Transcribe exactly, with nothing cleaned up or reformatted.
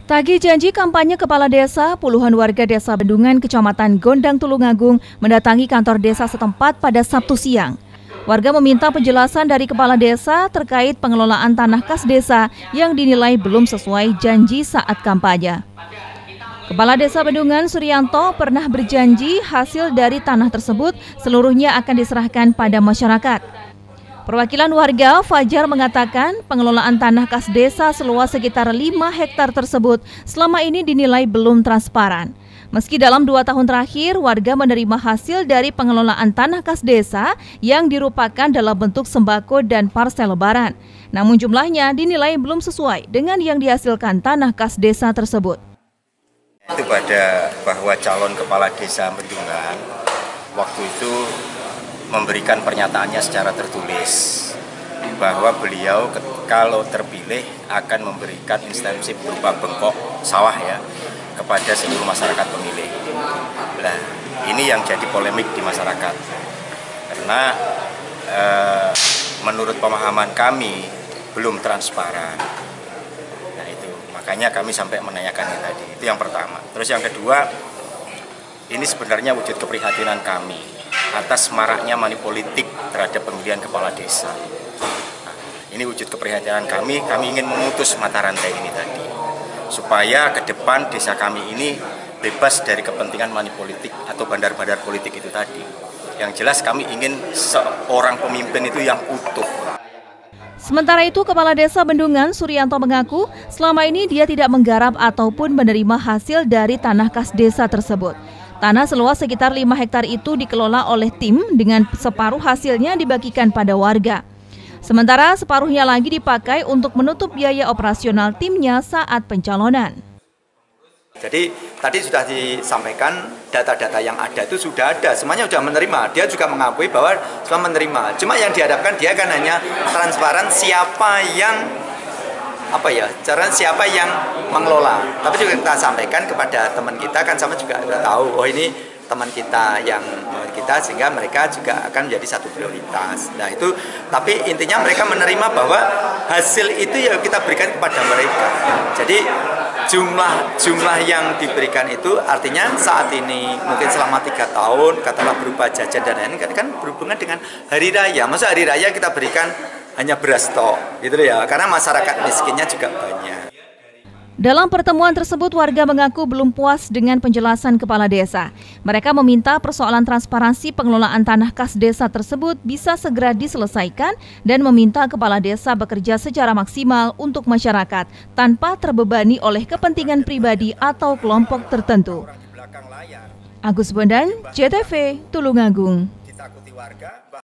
Tagih janji kampanye kepala desa, puluhan warga desa Bendungan, Kecamatan Gondang, Tulungagung mendatangi kantor desa setempat pada Sabtu siang. Warga meminta penjelasan dari kepala desa terkait pengelolaan tanah kas desa yang dinilai belum sesuai janji saat kampanye. Kepala Desa Bendungan, Suryanto, pernah berjanji hasil dari tanah tersebut seluruhnya akan diserahkan pada masyarakat. Perwakilan warga, Fajar, mengatakan pengelolaan tanah kas desa seluas sekitar lima hektar tersebut selama ini dinilai belum transparan. Meski dalam dua tahun terakhir, warga menerima hasil dari pengelolaan tanah kas desa yang dirupakan dalam bentuk sembako dan parsel lebaran. Namun jumlahnya dinilai belum sesuai dengan yang dihasilkan tanah kas desa tersebut. Itu pada bahwa calon kepala desa Bendungan waktu itu memberikan pernyataannya secara tertulis bahwa beliau kalau terpilih akan memberikan insentif berupa bengkok sawah ya kepada seluruh masyarakat pemilih. Nah, ini yang jadi polemik di masyarakat karena e, menurut pemahaman kami belum transparan. Nah itu makanya kami sampai menanyakannya tadi. Itu yang pertama. Terus yang kedua, ini sebenarnya wujud keprihatinan kami atas maraknya manipolitik terhadap pemilihan kepala desa. Nah, ini wujud keprihatinan kami, kami ingin memutus mata rantai ini tadi. Supaya ke depan desa kami ini bebas dari kepentingan manipolitik atau bandar-bandar politik itu tadi. Yang jelas kami ingin seorang pemimpin itu yang utuh. Sementara itu, Kepala Desa Bendungan, Suryanto, mengaku selama ini dia tidak menggarap ataupun menerima hasil dari tanah kas desa tersebut. Tanah seluas sekitar lima hektar itu dikelola oleh tim dengan separuh hasilnya dibagikan pada warga. Sementara separuhnya lagi dipakai untuk menutup biaya operasional timnya saat pencalonan. Jadi tadi sudah disampaikan data-data yang ada itu sudah ada, semuanya sudah menerima. Dia juga mengakui bahwa sudah menerima. Cuma yang dihadapkan dia kan hanya transparan siapa yang apa ya, cara siapa yang mengelola. Tapi juga kita sampaikan kepada teman kita kan sama juga sudah tahu, oh ini teman kita yang kita sehingga mereka juga akan menjadi satu prioritas. Nah itu, tapi intinya mereka menerima bahwa hasil itu ya kita berikan kepada mereka. Jadi jumlah jumlah yang diberikan itu artinya saat ini mungkin selama tiga tahun katakanlah berupa jajan dan lain-lain kan, kan berhubungan dengan hari raya. Masa hari raya kita berikan hanya beras stok, gitu ya, karena masyarakat miskinnya juga banyak. Dalam pertemuan tersebut, warga mengaku belum puas dengan penjelasan kepala desa. Mereka meminta persoalan transparansi pengelolaan tanah kas desa tersebut bisa segera diselesaikan dan meminta kepala desa bekerja secara maksimal untuk masyarakat tanpa terbebani oleh kepentingan pribadi atau kelompok tertentu. Agus Bondan, J T V, Tulungagung.